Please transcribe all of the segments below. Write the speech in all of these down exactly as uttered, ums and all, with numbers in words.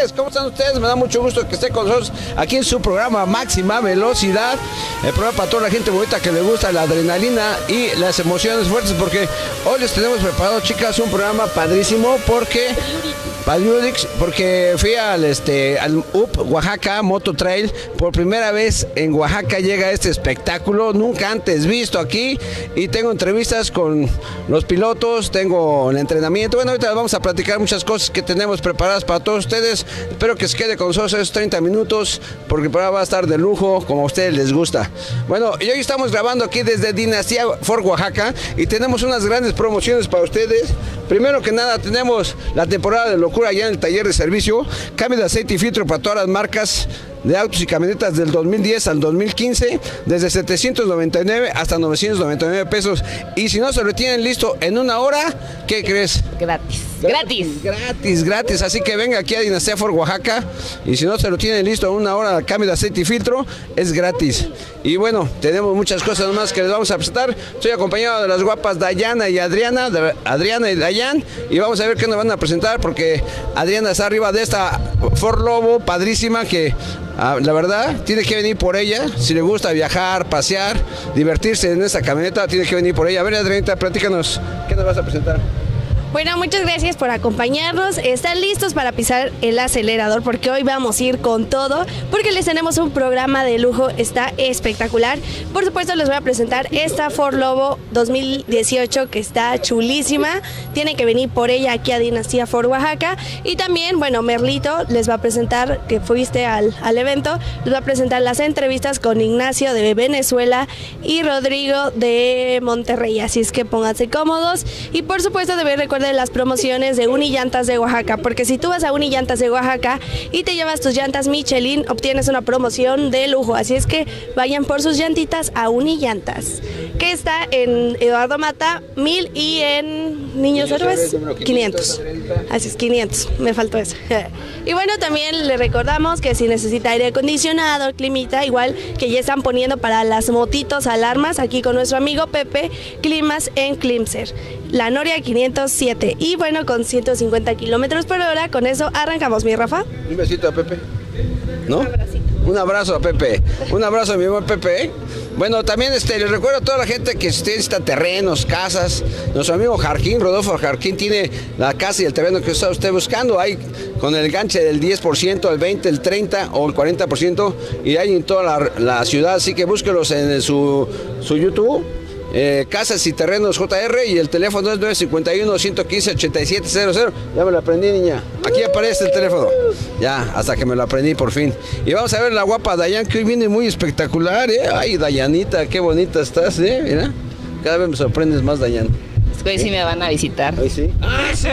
tardes, ¿cómo están ustedes? Me da mucho gusto que estén con nosotros aquí en su programa Máxima Velocidad. El programa para toda la gente bonita que le gusta la adrenalina y las emociones fuertes, porque hoy les tenemos preparado, chicas, un programa padrísimo porque... Patriotix, porque fui al, este, al U P Oaxaca Moto Trail. Por primera vez en Oaxaca llega este espectáculo, nunca antes visto aquí. Y tengo entrevistas con los pilotos, tengo el entrenamiento. Bueno, ahorita vamos a platicar muchas cosas que tenemos preparadas para todos ustedes. Espero que se quede con nosotros esos treinta minutos, porque el programa va a estar de lujo, como a ustedes les gusta. Bueno, y hoy estamos grabando aquí desde Dinastía Ford Oaxaca y tenemos unas grandes promociones para ustedes. Primero que nada, tenemos la temporada de locura allá en el taller de servicio. Cambio de aceite y filtro para todas las marcas de autos y camionetas del dos mil diez al dos mil quince, desde setecientos noventa y nueve hasta novecientos noventa y nueve pesos. Y si no se lo tienen listo en una hora, ¿qué crees? Gratis. Gratis. Gratis, gratis. Así que venga aquí a Dinastía Ford Oaxaca. Y si no se lo tienen listo en una hora, el cambio de aceite y filtro es gratis. Y bueno, tenemos muchas cosas más que les vamos a presentar. Estoy acompañado de las guapas Dayana y Adriana, de Adriana y Dayan. Y vamos a ver qué nos van a presentar, porque Adriana está arriba de esta Ford Lobo padrísima que... Ah, la verdad, tiene que venir por ella. Si le gusta viajar, pasear, divertirse en esta camioneta, tiene que venir por ella. A ver, Adriana, platícanos, ¿qué nos vas a presentar? Bueno, muchas gracias por acompañarnos. ¿Están listos para pisar el acelerador? Porque hoy vamos a ir con todo, porque les tenemos un programa de lujo, está espectacular. Por supuesto, les voy a presentar esta Ford Lobo dos mil dieciocho, que está chulísima. Tienen que venir por ella aquí a Dinastía Ford Oaxaca. Y también, bueno, Merlito les va a presentar, que fuiste al, al evento, les va a presentar las entrevistas con Ignacio de Venezuela y Rodrigo de Monterrey. Así es que pónganse cómodos. Y por supuesto, deben recordar de las promociones de Unillantas de Oaxaca, porque si tú vas a Unillantas de Oaxaca y te llevas tus llantas Michelin, obtienes una promoción de lujo. Así es que vayan por sus llantitas a Unillantas, que está en Eduardo Mata mil y en Niños Héroes quinientos. Así es, quinientos, me faltó eso. Y bueno, también le recordamos que si necesita aire acondicionado, climita, igual que ya están poniendo para las motitos alarmas aquí con nuestro amigo Pepe, climas en Climser, la Noria quinientos siete. Y bueno, con ciento cincuenta kilómetros por hora, con eso arrancamos, mi Rafa. Un besito a Pepe, ¿no? Un abracito. Un abrazo a Pepe, un abrazo a mi buen Pepe, ¿eh? Bueno, también este, les recuerdo a toda la gente que si usted necesita terrenos, casas, nuestro amigo Jarquín, Rodolfo Jarquín, tiene la casa y el terreno que está usted buscando. Hay con el ganche del diez por ciento, el veinte por ciento, el treinta por ciento o el cuarenta por ciento, y hay en toda la, la ciudad, así que búsquelos en su, su YouTube. Eh, Casas y Terrenos J R, y el teléfono es nueve cinco uno, uno uno cinco, ocho siete cero cero. Ya me lo aprendí, niña. Aquí aparece el teléfono. Ya, hasta que me lo aprendí por fin. Y vamos a ver la guapa Dayan, que hoy viene muy espectacular, ¿eh? Ay, Dayanita, qué bonita estás, ¿eh? Mira, cada vez me sorprendes más, Dayan. Es que hoy sí me van a visitar. Hoy sí. Ah, sí.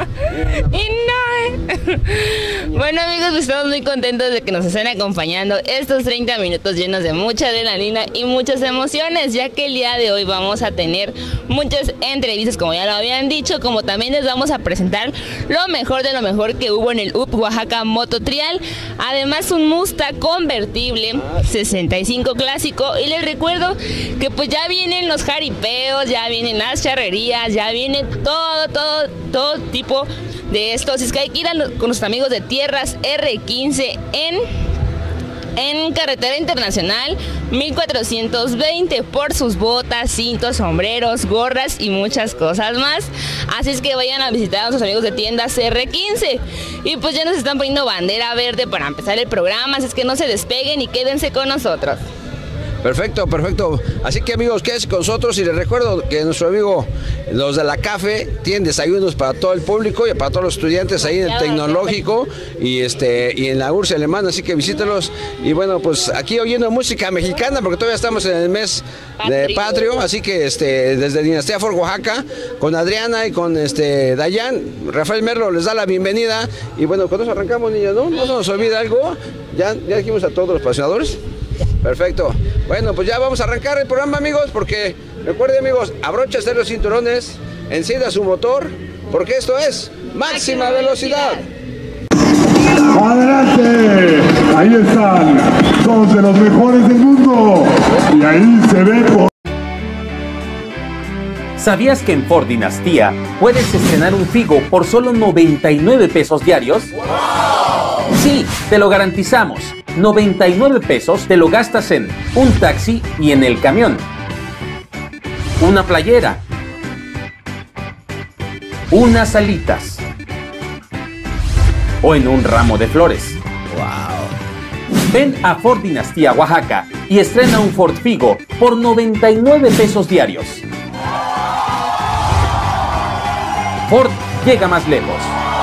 Y no. Bueno, amigos, pues estamos muy contentos de que nos estén acompañando estos treinta minutos llenos de mucha adrenalina y muchas emociones, ya que el día de hoy vamos a tener muchas entrevistas, como ya lo habían dicho, como también les vamos a presentar lo mejor de lo mejor que hubo en el U P Oaxaca Moto Trial. Además, un Mustang convertible sesenta y cinco clásico. Y les recuerdo que pues ya vienen los jaripeos, ya vienen las charrerías, ya viene todo, todo, todo tipo de esto. Así es que hay que ir a los, con nuestros amigos de Tierras R quince en, en Carretera Internacional mil cuatrocientos veinte por sus botas, cintos, sombreros, gorras y muchas cosas más. Así es que vayan a visitar a nuestros amigos de Tiendas R quince. Y pues ya nos están poniendo bandera verde para empezar el programa, así es que no se despeguen y quédense con nosotros. Perfecto, perfecto. Así que, amigos, quédense con nosotros, y les recuerdo que nuestro amigo, los de la CAFE, tienen desayunos para todo el público y para todos los estudiantes ahí en el Tecnológico y este y en la U R S S Alemana, así que visítenlos. Y bueno, pues aquí oyendo música mexicana, porque todavía estamos en el mes de Patrio, así que este desde Dinastía Ford Oaxaca, con Adriana y con este Dayan, Rafael Merlo les da la bienvenida. Y bueno, con eso arrancamos, niños, ¿no? No se nos olvida algo. Ya, ya dijimos a todos los patrocinadores. Perfecto. Bueno, pues ya vamos a arrancar el programa, amigos, porque recuerden, amigos, abróchense los cinturones, encienda su motor, porque esto es Máxima Velocidad. ¡Adelante! Ahí están, dos de los mejores del mundo, y ahí se ve por... ¿Sabías que en Ford Dinastía puedes estrenar un Figo por solo noventa y nueve pesos diarios? ¡Wow! Sí, te lo garantizamos. noventa y nueve pesos te lo gastas en un taxi y en el camión, una playera, unas alitas o en un ramo de flores. Wow. Ven a Ford Dinastía Oaxaca y estrena un Ford Figo por noventa y nueve pesos diarios. Ford llega más lejos.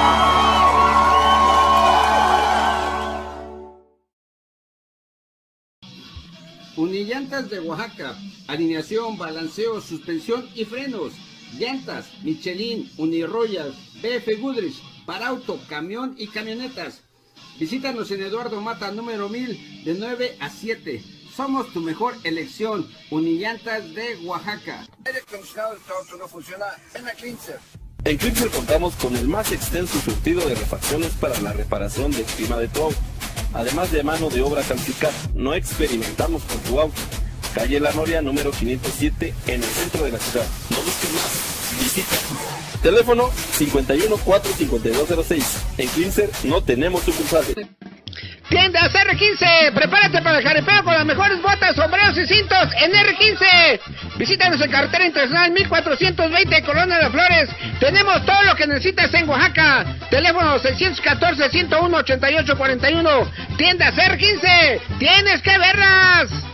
Unillantas de Oaxaca, alineación, balanceo, suspensión y frenos. Llantas, Michelin, Uniroyal, B F Goodrich, para auto, camión y camionetas. Visítanos en Eduardo Mata, número mil, de nueve a siete. Somos tu mejor elección. Unillantas de Oaxaca. Aire acondicionado de tu auto no funciona, ven a Cleanser. En Cleanser contamos con el más extenso surtido de refacciones para la reparación del clima de tu auto. Además de mano de obra calificada, no experimentamos con tu auto. Calle La Noria, número quinientos siete, en el centro de la ciudad. No busques más, visita. Teléfono cincuenta y uno, cuatro cincuenta y dos cero seis. En Cleanser no tenemos sucursales. Tiendas R quince, prepárate para el jaripeo con las mejores botas, sombreros y cintos en R quince. Visítanos en Carretera Internacional mil cuatrocientos veinte, Colonia de Flores. Tenemos todo lo que necesitas en Oaxaca. Teléfono seiscientos catorce, ciento uno, ochenta y ocho cuarenta y uno. Tiendas R quince, tienes que verlas.